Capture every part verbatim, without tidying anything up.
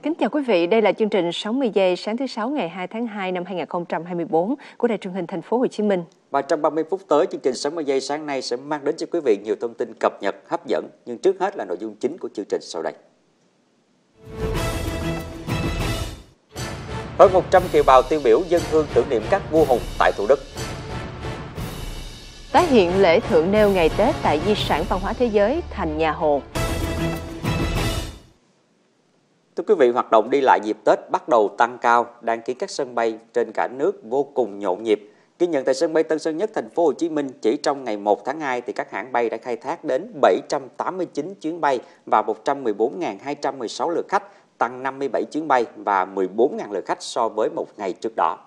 Kính chào quý vị, đây là chương trình sáu mươi giây sáng thứ Sáu ngày hai tháng hai năm hai nghìn không trăm hai mươi tư của Đài Truyền hình Thành phố Hồ Chí Minh. Và trong ba mươi phút tới, chương trình sáu mươi giây sáng nay sẽ mang đến cho quý vị nhiều thông tin cập nhật, hấp dẫn. Nhưng trước hết là nội dung chính của chương trình sau đây. Hơn một trăm kiều bào tiêu biểu dâng hương tưởng niệm các vua hùng tại Thủ Đức. Tái hiện lễ thượng nêu ngày Tết tại Di sản Văn hóa Thế giới Thành Nhà Hồ. Thưa quý vị, hoạt động đi lại dịp Tết bắt đầu tăng cao, đang khiến các sân bay trên cả nước vô cùng nhộn nhịp. Ghi nhận tại sân bay Tân Sơn Nhất, Thành phố Hồ Chí Minh, chỉ trong ngày một tháng hai thì các hãng bay đã khai thác đến bảy trăm tám mươi chín chuyến bay và một trăm mười bốn nghìn hai trăm mười sáu lượt khách, tăng năm mươi bảy chuyến bay và mười bốn nghìn lượt khách so với một ngày trước đó.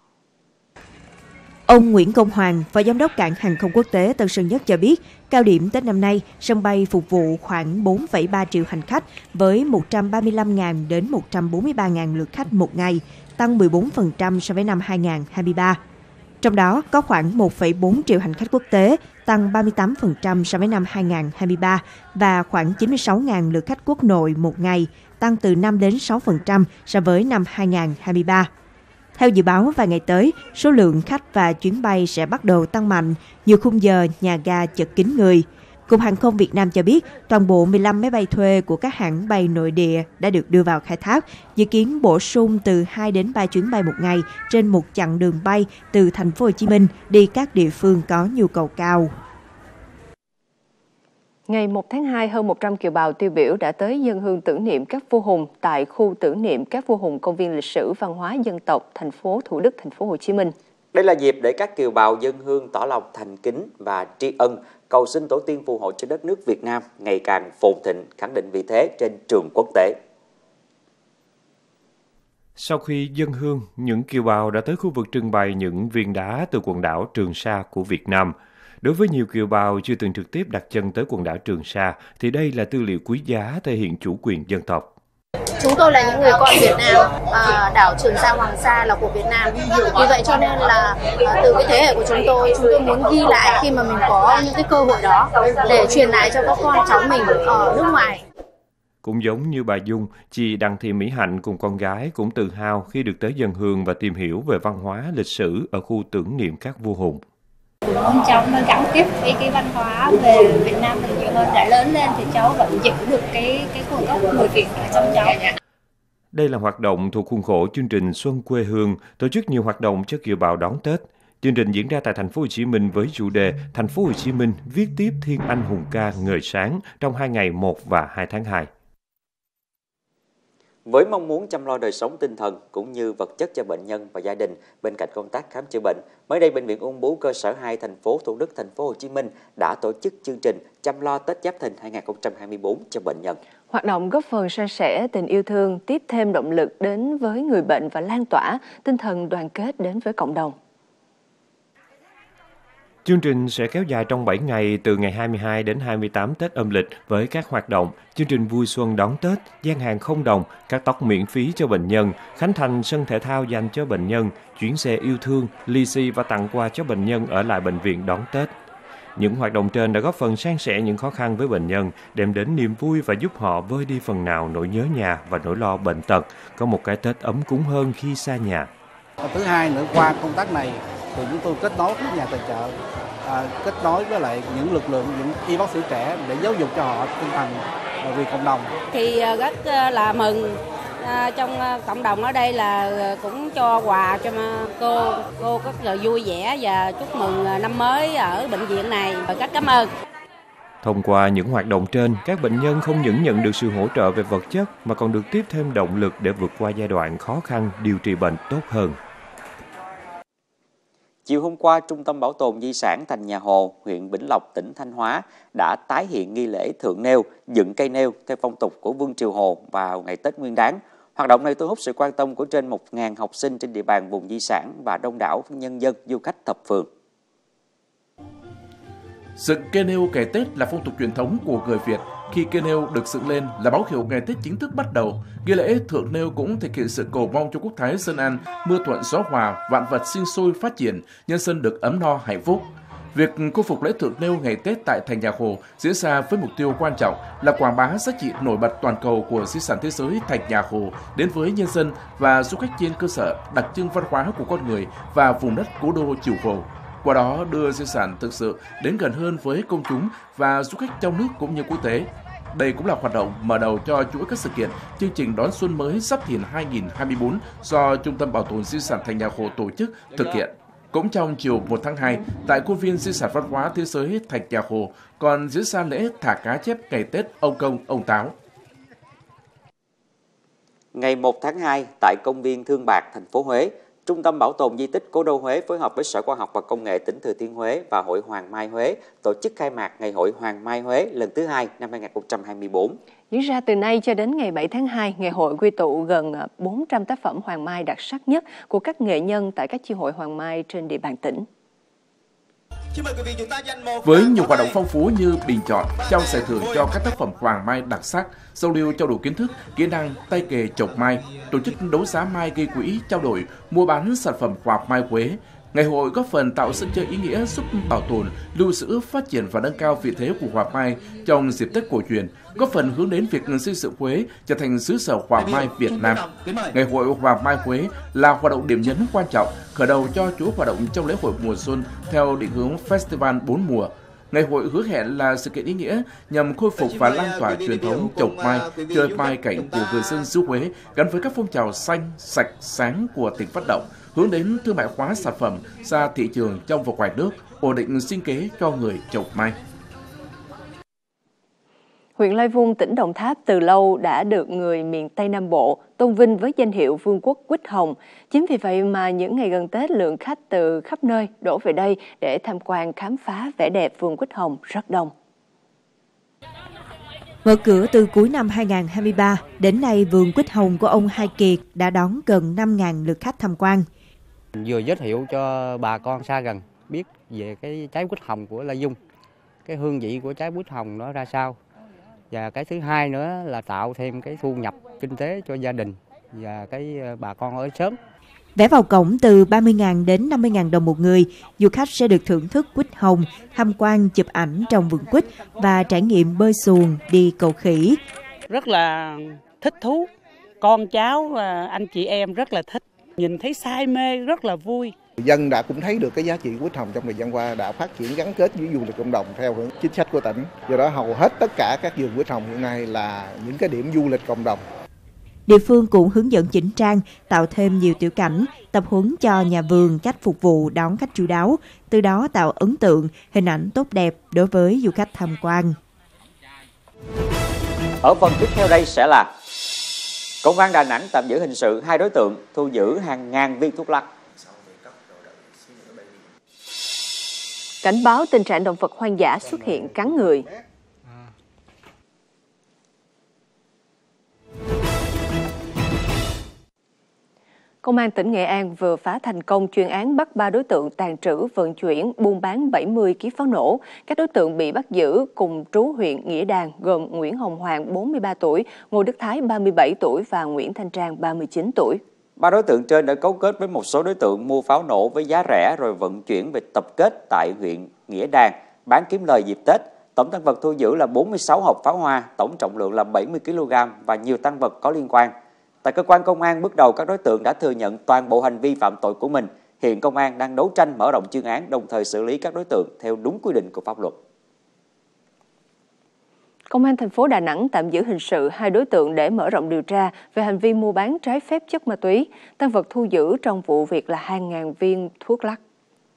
Ông Nguyễn Công Hoàng, Phó Giám đốc Cảng hàng không quốc tế Tân Sơn Nhất cho biết, cao điểm Tết năm nay, sân bay phục vụ khoảng bốn phẩy ba triệu hành khách với một trăm ba mươi lăm nghìn đến một trăm bốn mươi ba nghìn lượt khách một ngày, tăng mười bốn phần trăm so với năm hai nghìn không trăm hai mươi ba. Trong đó có khoảng một phẩy bốn triệu hành khách quốc tế, tăng ba mươi tám phần trăm so với năm hai nghìn không trăm hai mươi ba và khoảng chín mươi sáu nghìn lượt khách quốc nội một ngày, tăng từ năm đến sáu phần trăm so với năm hai nghìn không trăm hai mươi ba. Theo dự báo, vài ngày tới, số lượng khách và chuyến bay sẽ bắt đầu tăng mạnh, nhiều khung giờ nhà ga chật kín người. Cục Hàng không Việt Nam cho biết, toàn bộ mười lăm máy bay thuê của các hãng bay nội địa đã được đưa vào khai thác, dự kiến bổ sung từ hai đến ba chuyến bay một ngày trên một chặng đường bay từ Thành phố Hồ Chí Minh đi các địa phương có nhu cầu cao. Ngày một tháng hai, hơn một trăm kiều bào tiêu biểu đã tới dâng hương tưởng niệm các vua hùng tại khu tưởng niệm các vua hùng công viên lịch sử văn hóa dân tộc thành phố Thủ Đức, Thành phố Hồ Chí Minh. Đây là dịp để các kiều bào dâng hương tỏ lòng thành kính và tri ân, cầu xin tổ tiên phù hộ cho đất nước Việt Nam ngày càng phồn thịnh, khẳng định vị thế trên trường quốc tế. Sau khi dâng hương, những kiều bào đã tới khu vực trưng bày những viên đá từ quần đảo Trường Sa của Việt Nam. Đối với nhiều kiều bào chưa từng trực tiếp đặt chân tới quần đảo Trường Sa, thì đây là tư liệu quý giá thể hiện chủ quyền dân tộc. Chúng tôi là những người con Việt Nam, à, đảo Trường Sa, Hoàng Sa là của Việt Nam. Vì vậy cho nên là à, từ cái thế hệ của chúng tôi, chúng tôi muốn ghi lại khi mà mình có những cái cơ hội đó để truyền lại cho các con cháu mình ở nước ngoài. Cũng giống như bà Dung, chị Đặng Thị Mỹ Hạnh cùng con gái cũng tự hào khi được tới dâng hương và tìm hiểu về văn hóa, lịch sử ở khu tưởng niệm các vua hùng. Mong cháu nó gắn tiếp với cái văn hóa về Việt Nam được nhiều hơn, đã lớn lên thì cháu vẫn giữ được cái cái nguồn gốc người Việt ở trong cháu. Đây là hoạt động thuộc khuôn khổ chương trình Xuân quê hương, tổ chức nhiều hoạt động cho kiều bào đón Tết. Chương trình diễn ra tại Thành phố Hồ Chí Minh với chủ đề Thành phố Hồ Chí Minh viết tiếp thiên anh hùng ca ngời sáng trong hai ngày một và hai tháng hai. Với mong muốn chăm lo đời sống tinh thần cũng như vật chất cho bệnh nhân và gia đình bên cạnh công tác khám chữa bệnh, mới đây Bệnh viện Ung bướu cơ sở hai thành phố Thủ Đức, Thành phố Hồ Chí Minh đã tổ chức chương trình chăm lo Tết Giáp Thìn hai nghìn không trăm hai mươi tư cho bệnh nhân. Hoạt động góp phần san sẻ tình yêu thương, tiếp thêm động lực đến với người bệnh và lan tỏa tinh thần đoàn kết đến với cộng đồng. Chương trình sẽ kéo dài trong bảy ngày từ ngày hai mươi hai đến hai mươi tám Tết âm lịch với các hoạt động, chương trình vui xuân đón Tết, gian hàng không đồng, cắt tóc miễn phí cho bệnh nhân, khánh thành sân thể thao dành cho bệnh nhân, chuyến xe yêu thương, lì xì và tặng quà cho bệnh nhân ở lại bệnh viện đón Tết. Những hoạt động trên đã góp phần san sẻ những khó khăn với bệnh nhân, đem đến niềm vui và giúp họ vơi đi phần nào nỗi nhớ nhà và nỗi lo bệnh tật, có một cái Tết ấm cúng hơn khi xa nhà. Thứ hai nữa, qua công tác này thì chúng tôi kết nối với nhà tài trợ, à, kết nối với lại những lực lượng, những y bác sĩ trẻ để giáo dục cho họ tinh thần vì cộng đồng. Thì rất là mừng à, trong cộng đồng ở đây là cũng cho quà cho cô, cô rất là vui vẻ và chúc mừng năm mới ở bệnh viện này. Rất cảm ơn. Thông qua những hoạt động trên, các bệnh nhân không những nhận được sự hỗ trợ về vật chất mà còn được tiếp thêm động lực để vượt qua giai đoạn khó khăn, điều trị bệnh tốt hơn. Chiều hôm qua, Trung tâm Bảo tồn Di sản Thành Nhà Hồ, huyện Vĩnh Lộc, tỉnh Thanh Hóa đã tái hiện nghi lễ thượng nêu, dựng cây nêu theo phong tục của Vương Triều Hồ vào ngày Tết Nguyên Đán. Hoạt động này thu hút sự quan tâm của trên một nghìn học sinh trên địa bàn vùng di sản và đông đảo nhân dân du khách thập phương. Dựng cây nêu ngày Tết là phong tục truyền thống của người Việt. Khi cây nêu được dựng lên là báo hiệu ngày Tết chính thức bắt đầu. Nghi lễ thượng nêu cũng thể hiện sự cầu mong cho quốc thái dân an, mưa thuận gió hòa, vạn vật sinh sôi phát triển, nhân dân được ấm no hạnh phúc. Việc khôi phục lễ thượng nêu ngày Tết tại thành nhà Hồ diễn ra với mục tiêu quan trọng là quảng bá giá trị nổi bật toàn cầu của di sản thế giới thành nhà Hồ đến với nhân dân và du khách trên cơ sở đặc trưng văn hóa của con người và vùng đất cố đô Chùa Hồ. Qua đó đưa di sản thực sự đến gần hơn với công chúng và du khách trong nước cũng như quốc tế. Đây cũng là hoạt động mở đầu cho chuỗi các sự kiện chương trình đón xuân mới Giáp Thìn hai nghìn không trăm hai mươi tư do Trung tâm Bảo tồn Di sản Thành Nhà Hồ tổ chức thực hiện. Cũng trong chiều một tháng hai, tại Khuôn viên Di sản Văn hóa Thế giới Thành Nhà Hồ còn diễn ra lễ thả cá chép ngày Tết ông Công, ông Táo. Ngày một tháng hai, tại công viên Thương Bạc, thành phố Huế, Trung tâm Bảo tồn Di tích Cố đô Huế phối hợp với Sở Khoa học và Công nghệ tỉnh Thừa Thiên Huế và Hội Hoàng Mai Huế tổ chức khai mạc Ngày hội Hoàng Mai Huế lần thứ hai năm hai nghìn không trăm hai mươi tư. Diễn ra từ nay cho đến ngày bảy tháng hai, ngày hội quy tụ gần bốn trăm tác phẩm Hoàng Mai đặc sắc nhất của các nghệ nhân tại các chi hội Hoàng Mai trên địa bàn tỉnh. Với nhiều hoạt động phong phú như bình chọn, trao giải thưởng cho các tác phẩm Hoàng Mai đặc sắc, giao lưu trao đổi kiến thức, kỹ năng, tay nghề trồng mai, tổ chức đấu giá mai gây quỹ, trao đổi, mua bán sản phẩm Hoàng Mai Huế. Ngày hội góp phần tạo sân chơi ý nghĩa giúp bảo tồn, lưu giữ, phát triển và nâng cao vị thế của Hoàng Mai trong dịp Tết cổ truyền, góp phần hướng đến việc xây dựng Huế trở thành xứ sở Hoàng Mai Việt Nam. Ngày hội Hoàng Mai Huế là hoạt động điểm nhấn quan trọng, khởi đầu cho chuỗi hoạt động trong lễ hội mùa xuân theo định hướng Festival bốn mùa. Ngày hội hứa hẹn là sự kiện ý nghĩa nhằm khôi phục và lan tỏa truyền thống trồng mai, chơi mai cảnh của người dân xứ Huế gắn với các phong trào xanh, sạch, sáng của tỉnh phát động, hướng đến thương mại hóa sản phẩm ra thị trường trong và ngoài nước, ổn định sinh kế cho người trồng mai. Huyện Lai Vung, tỉnh Đồng Tháp từ lâu đã được người miền Tây Nam Bộ tôn vinh với danh hiệu Vương quốc quýt hồng. Chính vì vậy mà những ngày gần Tết, lượng khách từ khắp nơi đổ về đây để tham quan khám phá vẻ đẹp vườn quýt hồng rất đông. Mở cửa từ cuối năm hai nghìn không trăm hai mươi ba, đến nay vườn quýt hồng của ông Hai Kiệt đã đón gần năm nghìn lượt khách tham quan. Vừa giới thiệu cho bà con xa gần biết về cái trái quýt hồng của Lai Vung, cái hương vị của trái quýt hồng nó ra sao. Và cái thứ hai nữa là tạo thêm cái thu nhập kinh tế cho gia đình và cái bà con ở xóm. Vé vào cổng từ ba mươi nghìn đến năm mươi nghìn đồng một người, du khách sẽ được thưởng thức quýt hồng, tham quan chụp ảnh trong vườn quýt và trải nghiệm bơi xuồng, đi cầu khỉ. Rất là thích thú, con cháu, anh chị em rất là thích, nhìn thấy say mê rất là vui. Người dân đã cũng thấy được cái giá trị quýt hồng trong thời gian qua đã phát triển gắn kết với du lịch cộng đồng theo hướng chính sách của tỉnh. Do đó hầu hết tất cả các vườn quýt hồng hiện nay là những cái điểm du lịch cộng đồng. Địa phương cũng hướng dẫn chỉnh trang, tạo thêm nhiều tiểu cảnh, tập huấn cho nhà vườn cách phục vụ đón khách chu đáo, từ đó tạo ấn tượng, hình ảnh tốt đẹp đối với du khách tham quan. Ở phần tiếp theo đây sẽ là Công an Đà Nẵng tạm giữ hình sự hai đối tượng, thu giữ hàng ngàn viên thuốc lắc. Cảnh báo tình trạng động vật hoang dã xuất hiện cắn người. Công an tỉnh Nghệ An vừa phá thành công chuyên án bắt ba đối tượng tàng trữ, vận chuyển, buôn bán bảy mươi ki lô gam pháo nổ. Các đối tượng bị bắt giữ cùng trú huyện Nghĩa Đàn gồm Nguyễn Hồng Hoàng, bốn mươi ba tuổi, Ngô Đức Thái, ba mươi bảy tuổi và Nguyễn Thanh Trang, ba mươi chín tuổi. Ba đối tượng trên đã cấu kết với một số đối tượng mua pháo nổ với giá rẻ rồi vận chuyển về tập kết tại huyện Nghĩa Đàn, bán kiếm lời dịp Tết. Tổng tăng vật thu giữ là bốn mươi sáu hộp pháo hoa, tổng trọng lượng là bảy mươi ki lô gam và nhiều tăng vật có liên quan. Tại cơ quan công an, bước đầu các đối tượng đã thừa nhận toàn bộ hành vi phạm tội của mình. Hiện công an đang đấu tranh mở rộng chuyên án, đồng thời xử lý các đối tượng theo đúng quy định của pháp luật. Công an thành phố Đà Nẵng tạm giữ hình sự hai đối tượng để mở rộng điều tra về hành vi mua bán trái phép chất ma túy. Tăng vật thu giữ trong vụ việc là hàng ngàn viên thuốc lắc.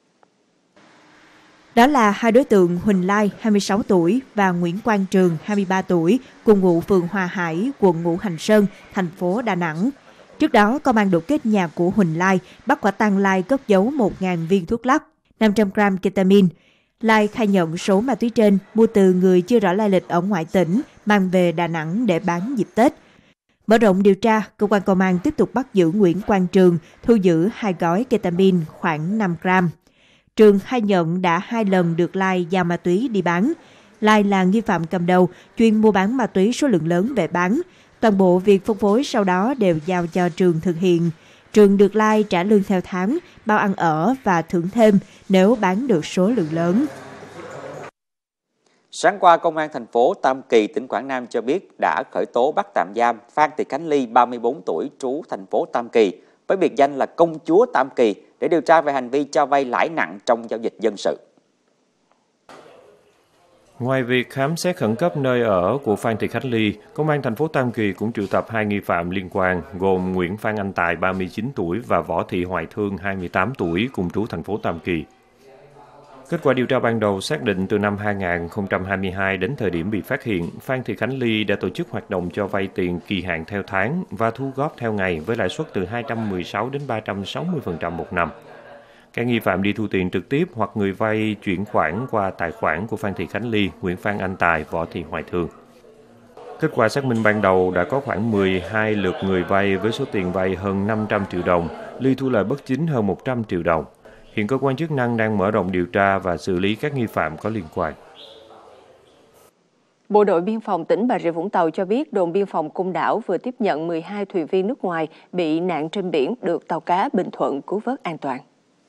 Đó là hai đối tượng Huỳnh Lai, hai mươi sáu tuổi và Nguyễn Quang Trường, hai mươi ba tuổi, cùng ngụ phường Hòa Hải, quận Ngũ Hành Sơn, thành phố Đà Nẵng. Trước đó, công an đột kích nhà của Huỳnh Lai, bắt quả tang Lai cất giấu một nghìn viên thuốc lắc, năm trăm gam ketamine. Lai khai nhận số ma túy trên mua từ người chưa rõ lai lịch ở ngoại tỉnh, mang về Đà Nẵng để bán dịp Tết. Mở rộng điều tra, cơ quan công an tiếp tục bắt giữ Nguyễn Quang Trường, thu giữ hai gói ketamine khoảng năm gam. Trường khai nhận đã hai lần được Lai giao ma túy đi bán. Lai là nghi phạm cầm đầu, chuyên mua bán ma túy số lượng lớn về bán. Toàn bộ việc phân phối sau đó đều giao cho Trường thực hiện. Trường được Lai trả lương theo tháng, bao ăn ở và thưởng thêm nếu bán được số lượng lớn. Sáng qua, Công an thành phố Tam Kỳ, tỉnh Quảng Nam cho biết đã khởi tố bắt tạm giam Phan Thị Khánh Ly, ba mươi bốn tuổi, trú thành phố Tam Kỳ, với biệt danh là công chúa Tam Kỳ, để điều tra về hành vi cho vay lãi nặng trong giao dịch dân sự. Ngoài việc khám xét khẩn cấp nơi ở của Phan Thị Khánh Ly, Công an thành phố Tam Kỳ cũng triệu tập hai nghi phạm liên quan gồm Nguyễn Phan Anh Tài, ba mươi chín tuổi và Võ Thị Hoài Thương, hai mươi tám tuổi, cùng trú thành phố Tam Kỳ. Kết quả điều tra ban đầu xác định từ năm hai nghìn không trăm hai mươi hai đến thời điểm bị phát hiện, Phan Thị Khánh Ly đã tổ chức hoạt động cho vay tiền kỳ hạn theo tháng và thu góp theo ngày với lãi suất từ hai trăm mười sáu đến ba trăm sáu mươi phần trăm một năm. Các nghi phạm đi thu tiền trực tiếp hoặc người vay chuyển khoản qua tài khoản của Phan Thị Khánh Ly, Nguyễn Phan Anh Tài, Võ Thị Hoài Thương. Kết quả xác minh ban đầu đã có khoảng mười hai lượt người vay với số tiền vay hơn năm trăm triệu đồng, Ly thu lợi bất chính hơn một trăm triệu đồng. Hiện cơ quan chức năng đang mở rộng điều tra và xử lý các nghi phạm có liên quan. Bộ đội Biên phòng tỉnh Bà Rịa Vũng Tàu cho biết đồn biên phòng Côn Đảo vừa tiếp nhận mười hai thuyền viên nước ngoài bị nạn trên biển được tàu cá Bình Thuận cứu vớt an toàn.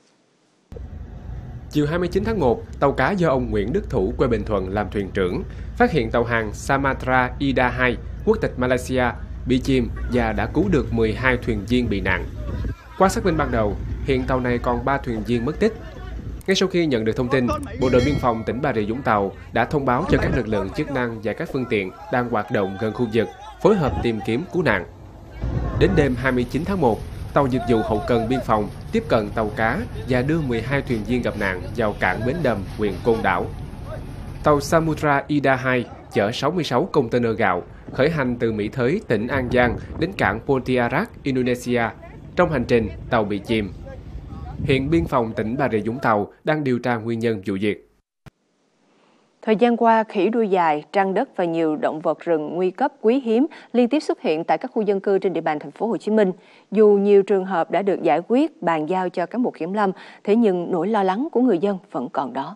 Chiều hai mươi chín tháng một, tàu cá do ông Nguyễn Đức Thủ quê Bình Thuận làm thuyền trưởng phát hiện tàu hàng Samatra Ida hai, quốc tịch Malaysia, bị chìm và đã cứu được mười hai thuyền viên bị nạn. Qua xác minh ban đầu, hiện tàu này còn ba thuyền viên mất tích. Ngay sau khi nhận được thông tin, Bộ đội Biên phòng tỉnh Bà Rịa Vũng Tàu đã thông báo cho các lực lượng chức năng và các phương tiện đang hoạt động gần khu vực phối hợp tìm kiếm cứu nạn. Đến đêm hai mươi chín tháng một, tàu dịch vụ hậu cần biên phòng tiếp cận tàu cá và đưa mười hai thuyền viên gặp nạn vào cảng Bến Đầm, huyện Côn Đảo. Tàu Samudra Ida hai chở sáu mươi sáu container gạo khởi hành từ Mỹ Thới, tỉnh An Giang đến cảng Pontianak, Indonesia. Trong hành trình, tàu bị chìm. Hiện biên phòng tỉnh Bà Rịa Vũng Tàu đang điều tra nguyên nhân vụ việc. Thời gian qua, khỉ đuôi dài, trăng đất và nhiều động vật rừng nguy cấp quý hiếm liên tiếp xuất hiện tại các khu dân cư trên địa bàn thành phố Hồ Chí Minh. Dù nhiều trường hợp đã được giải quyết, bàn giao cho cán bộ kiểm lâm, thế nhưng nỗi lo lắng của người dân vẫn còn đó.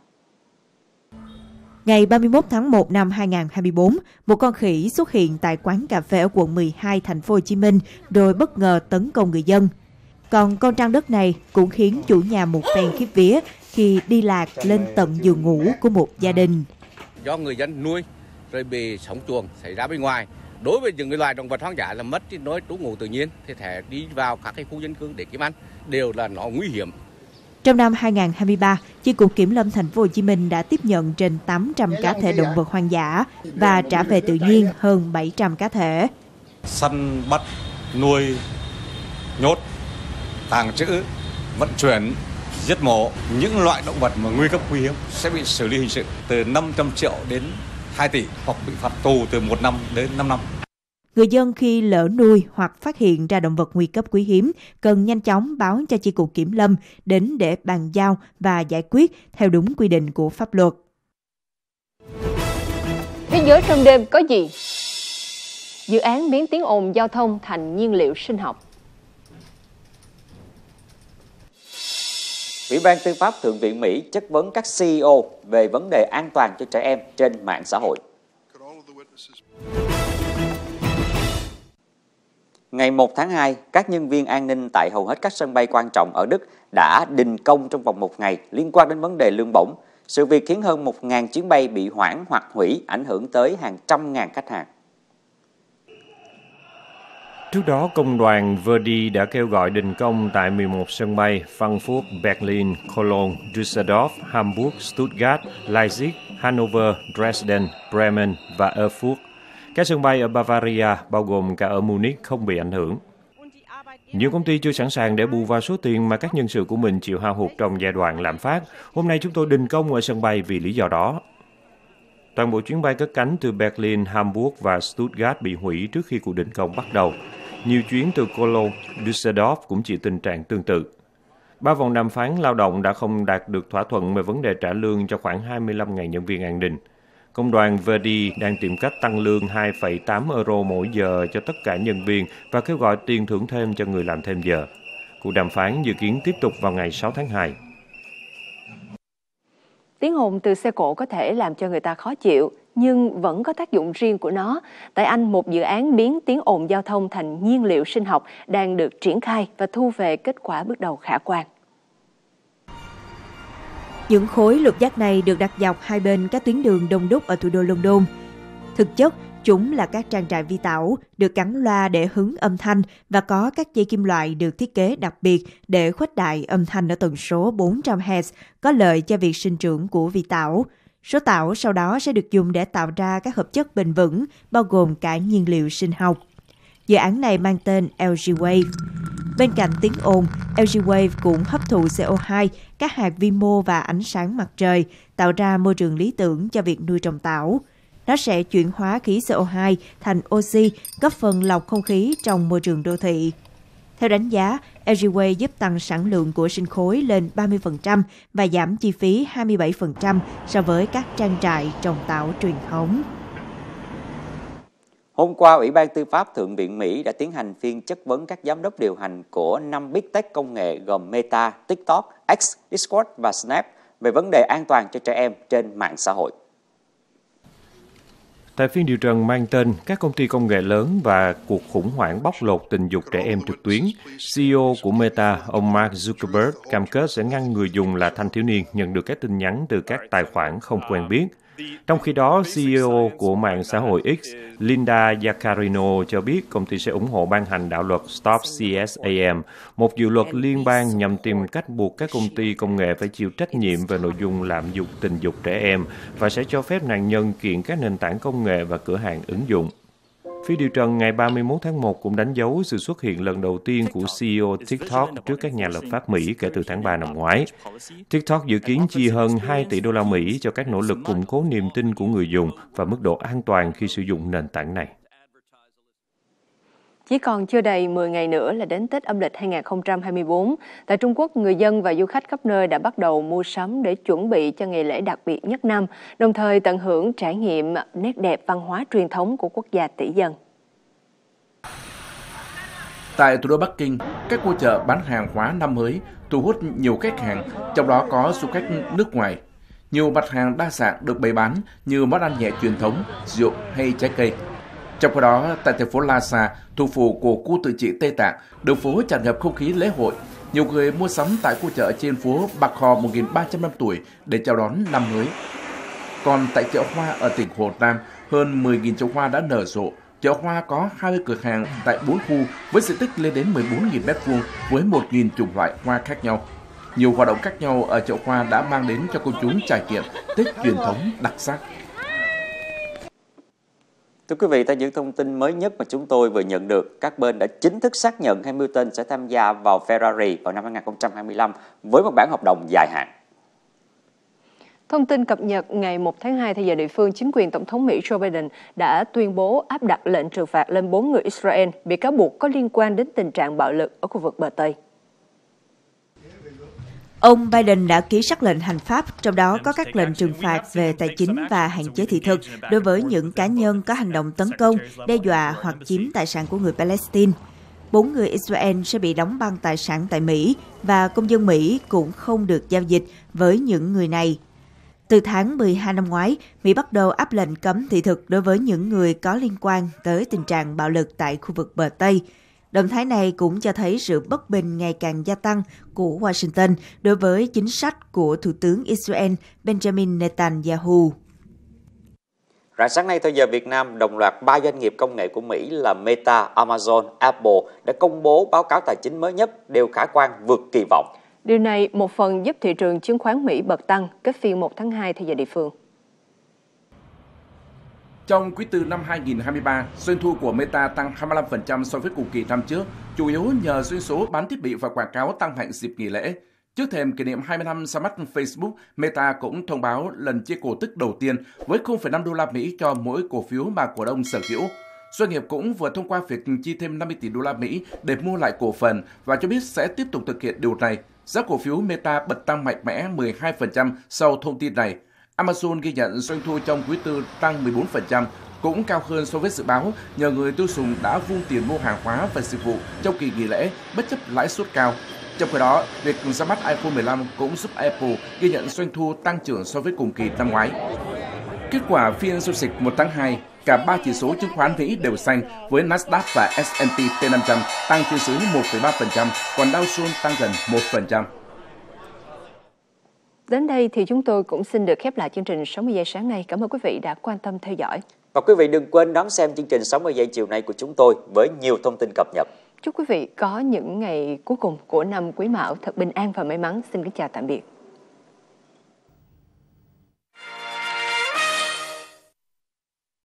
Ngày ba mươi mốt tháng một năm hai nghìn không trăm hai mươi bốn, một con khỉ xuất hiện tại quán cà phê ở quận mười hai thành phố Hồ Chí Minh rồi bất ngờ tấn công người dân. Còn con trăng đất này cũng khiến chủ nhà một phen khiếp vía khi đi lạc lên tận giường ngủ của một gia đình. Do người dân nuôi rồi bị sóng chuồng xảy ra bên ngoài. Đối với những loài động vật hoang dã là mất cái nơi trú ngụ tự nhiên thì thể đi vào các cái khu dân cư để kiếm ăn đều là nó nguy hiểm. Trong năm hai nghìn không trăm hai mươi ba, Chi cục Kiểm lâm thành phố Hồ Chí Minh đã tiếp nhận trên tám trăm cá thể động vật hoang dã và trả về tự nhiên hơn bảy trăm cá thể. Săn bắt, nuôi, nhốt, tàng trữ, vận chuyển, giết mổ những loại động vật mà nguy cấp quý hiếm sẽ bị xử lý hình sự từ năm trăm triệu đến hai tỷ hoặc bị phạt tù từ một năm đến năm năm. Người dân khi lỡ nuôi hoặc phát hiện ra động vật nguy cấp quý hiếm cần nhanh chóng báo cho Chi cục Kiểm lâm đến để bàn giao và giải quyết theo đúng quy định của pháp luật. Thế giới trong đêm có gì? Dự án biến tiếng ồn giao thông thành nhiên liệu sinh học. Ủy ban Tư pháp Thượng viện Mỹ chất vấn các xê e ô về vấn đề an toàn cho trẻ em trên mạng xã hội. Ngày một tháng hai, các nhân viên an ninh tại hầu hết các sân bay quan trọng ở Đức đã đình công trong vòng một ngày liên quan đến vấn đề lương bổng. Sự việc khiến hơn một nghìn chuyến bay bị hoãn hoặc hủy, ảnh hưởng tới hàng trăm ngàn khách hàng. Trước đó, công đoàn Verdi đã kêu gọi đình công tại mười một sân bay Frankfurt, Berlin, Cologne, Düsseldorf, Hamburg, Stuttgart, Leipzig, Hanover, Dresden, Bremen và Erfurt. Các sân bay ở Bavaria, bao gồm cả ở Munich, không bị ảnh hưởng. Nhiều công ty chưa sẵn sàng để bù vào số tiền mà các nhân sự của mình chịu hao hụt trong giai đoạn lạm phát. Hôm nay chúng tôi đình công ở sân bay vì lý do đó. Toàn bộ chuyến bay cất cánh từ Berlin, Hamburg và Stuttgart bị hủy trước khi cuộc đình công bắt đầu. Nhiều chuyến từ Cologne, Düsseldorf cũng chịu tình trạng tương tự. Ba vòng đàm phán lao động đã không đạt được thỏa thuận về vấn đề trả lương cho khoảng hai mươi lăm nghìn nhân viên an ninh. Công đoàn Verdi đang tìm cách tăng lương hai phẩy tám euro mỗi giờ cho tất cả nhân viên và kêu gọi tiền thưởng thêm cho người làm thêm giờ. Cuộc đàm phán dự kiến tiếp tục vào ngày sáu tháng hai. Tiếng ồn từ xe cộ có thể làm cho người ta khó chịu, nhưng vẫn có tác dụng riêng của nó. Tại Anh, một dự án biến tiếng ồn giao thông thành nhiên liệu sinh học đang được triển khai và thu về kết quả bước đầu khả quan. Những khối lục giác này được đặt dọc hai bên các tuyến đường đông đúc ở thủ đô London. Thực chất, chúng là các trang trại vi tảo được gắn loa để hứng âm thanh và có các dây kim loại được thiết kế đặc biệt để khuếch đại âm thanh ở tần số bốn trăm héc, có lợi cho việc sinh trưởng của vi tảo. Số tảo sau đó sẽ được dùng để tạo ra các hợp chất bền vững, bao gồm cả nhiên liệu sinh học. Dự án này mang tên lờ giê Wave. Bên cạnh tiếng ồn, lờ giê Wave cũng hấp thụ xê o hai, các hạt vi mô và ánh sáng mặt trời, tạo ra môi trường lý tưởng cho việc nuôi trồng tảo. Nó sẽ chuyển hóa khí xê o hai thành oxy, góp phần lọc không khí trong môi trường đô thị. Theo đánh giá, lờ giê Wave giúp tăng sản lượng của sinh khối lên ba mươi phần trăm và giảm chi phí hai mươi bảy phần trăm so với các trang trại trồng tảo truyền thống. Hôm qua, Ủy ban Tư pháp Thượng viện Mỹ đã tiến hành phiên chất vấn các giám đốc điều hành của năm Big Tech công nghệ gồm Meta, TikTok, X, Discord và Snap về vấn đề an toàn cho trẻ em trên mạng xã hội. Tại phiên điều trần mang tên các công ty công nghệ lớn và cuộc khủng hoảng bóc lột tình dục trẻ em trực tuyến, xê e ô của Meta, ông Mark Zuckerberg cam kết sẽ ngăn người dùng là thanh thiếu niên nhận được các tin nhắn từ các tài khoản không quen biết. Trong khi đó, xê e ô của mạng xã hội X, Linda Yaccarino cho biết công ty sẽ ủng hộ ban hành đạo luật Stop xê ét a em, một dự luật liên bang nhằm tìm cách buộc các công ty công nghệ phải chịu trách nhiệm về nội dung lạm dụng tình dục trẻ em và sẽ cho phép nạn nhân kiện các nền tảng công nghệ và cửa hàng ứng dụng. Phiên điều trần ngày ba mươi mốt tháng một cũng đánh dấu sự xuất hiện lần đầu tiên của xê e ô TikTok trước các nhà lập pháp Mỹ kể từ tháng ba năm ngoái. TikTok dự kiến chi hơn hai tỷ đô la Mỹ cho các nỗ lực củng cố niềm tin của người dùng và mức độ an toàn khi sử dụng nền tảng này. Chỉ còn chưa đầy mười ngày nữa là đến Tết âm lịch hai nghìn không trăm hai mươi tư. Tại Trung Quốc, người dân và du khách khắp nơi đã bắt đầu mua sắm để chuẩn bị cho ngày lễ đặc biệt nhất năm, đồng thời tận hưởng trải nghiệm nét đẹp văn hóa truyền thống của quốc gia tỷ dân. Tại thủ đô Bắc Kinh, các khu chợ bán hàng hóa năm mới thu hút nhiều khách hàng, trong đó có du khách nước ngoài. Nhiều mặt hàng đa dạng được bày bán như món ăn nhẹ truyền thống, rượu hay trái cây. Trong khi đó, tại thành phố Lhasa, thủ phủ của khu tự trị Tây Tạng, đường phố tràn ngập không khí lễ hội. Nhiều người mua sắm tại khu chợ trên phố Bạc Hò một nghìn ba trăm năm tuổi để chào đón năm mới. Còn tại chợ hoa ở tỉnh Hồ Nam, hơn mười nghìn chậu hoa đã nở rộ. Chợ hoa có hai mươi cửa hàng tại bốn khu với diện tích lên đến mười bốn nghìn mét vuông với một nghìn chủng loại hoa khác nhau. Nhiều hoạt động khác nhau ở chợ hoa đã mang đến cho công chúng trải nghiệm Tết truyền thống đặc sắc. Thưa quý vị, theo những thông tin mới nhất mà chúng tôi vừa nhận được, các bên đã chính thức xác nhận Hamilton sẽ tham gia vào Ferrari vào năm hai nghìn không trăm hai mươi lăm với một bản hợp đồng dài hạn. Thông tin cập nhật ngày một tháng hai theo giờ địa phương, chính quyền Tổng thống Mỹ Joe Biden đã tuyên bố áp đặt lệnh trừng phạt lên bốn người Israel bị cáo buộc có liên quan đến tình trạng bạo lực ở khu vực bờ Tây. Ông Biden đã ký sắc lệnh hành pháp, trong đó có các lệnh trừng phạt về tài chính và hạn chế thị thực đối với những cá nhân có hành động tấn công, đe dọa hoặc chiếm tài sản của người Palestine. Bốn người Israel sẽ bị đóng băng tài sản tại Mỹ và công dân Mỹ cũng không được giao dịch với những người này. Từ tháng mười hai năm ngoái, Mỹ bắt đầu áp lệnh cấm thị thực đối với những người có liên quan tới tình trạng bạo lực tại khu vực bờ Tây. Động thái này cũng cho thấy sự bất bình ngày càng gia tăng của Washington đối với chính sách của Thủ tướng Israel Benjamin Netanyahu. Rạng sáng nay theo giờ Việt Nam, đồng loạt ba doanh nghiệp công nghệ của Mỹ là Meta, Amazon, Apple đã công bố báo cáo tài chính mới nhất, đều khả quan vượt kỳ vọng. Điều này một phần giúp thị trường chứng khoán Mỹ bật tăng, kết phiên một tháng hai theo giờ địa phương. Trong quý tư năm hai nghìn không trăm hai mươi ba, doanh thu của Meta tăng hai mươi lăm phần trăm so với cùng kỳ năm trước, chủ yếu nhờ doanh số bán thiết bị và quảng cáo tăng mạnh dịp nghỉ lễ. Trước thềm kỷ niệm hai mươi năm ra mắt Facebook, Meta cũng thông báo lần chia cổ tức đầu tiên với không phẩy năm đô la Mỹ cho mỗi cổ phiếu mà cổ đông sở hữu. Doanh nghiệp cũng vừa thông qua việc chi thêm năm mươi tỷ đô la Mỹ để mua lại cổ phần và cho biết sẽ tiếp tục thực hiện điều này. Giá cổ phiếu Meta bật tăng mạnh mẽ mười hai phần trăm sau thông tin này. Amazon ghi nhận doanh thu trong quý tư tăng mười bốn phần trăm, cũng cao hơn so với dự báo nhờ người tiêu dùng đã vung tiền mua hàng hóa và dịch vụ trong kỳ nghỉ lễ bất chấp lãi suất cao. Trong khi đó, việc ra mắt iPhone mười lăm cũng giúp Apple ghi nhận doanh thu tăng trưởng so với cùng kỳ năm ngoái. Kết quả phiên giao dịch một tháng hai, cả ba chỉ số chứng khoán Mỹ đều xanh với Nasdaq và S and P T năm trăm tăng trên dưới một phẩy ba phần trăm, còn Dow Jones tăng gần một phần trăm. Đến đây thì chúng tôi cũng xin được khép lại chương trình sáu mươi giây sáng nay. Cảm ơn quý vị đã quan tâm theo dõi. Và quý vị đừng quên đón xem chương trình sáu mươi giây chiều nay của chúng tôi với nhiều thông tin cập nhật. Chúc quý vị có những ngày cuối cùng của năm Quý Mão thật bình an và may mắn. Xin kính chào tạm biệt.